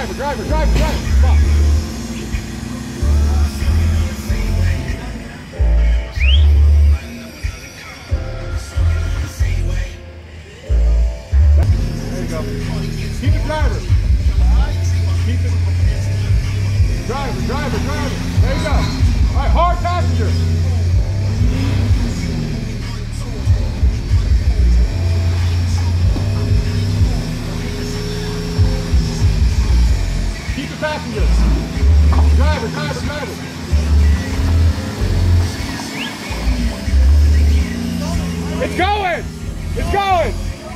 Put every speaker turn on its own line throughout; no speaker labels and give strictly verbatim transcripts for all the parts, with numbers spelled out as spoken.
driver, driver, driver, driver. Fuck. There you go. Keep it driver. Keep it. Driver, driver, driver. There you go. All right, hard passenger. Keep the passenger. Driver, driver, driver. It's going. It's going.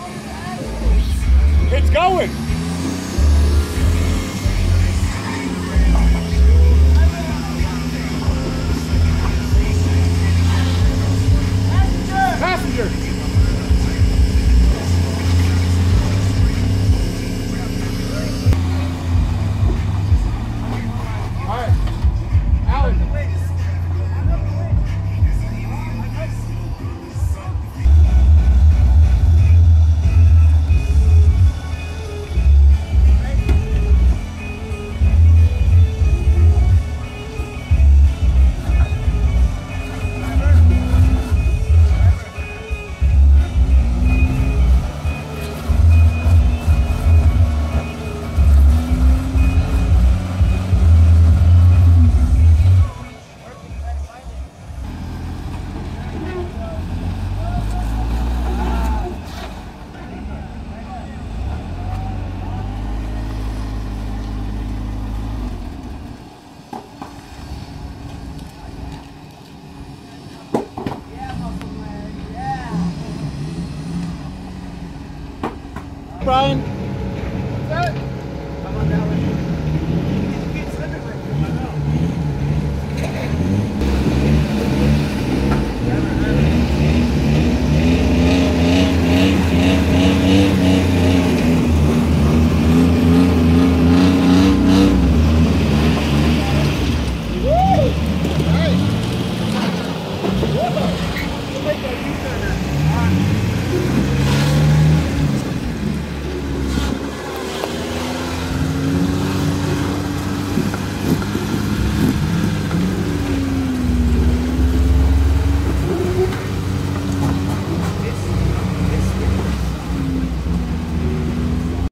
It's going. Passenger. All right. Alan. Brian. That's it.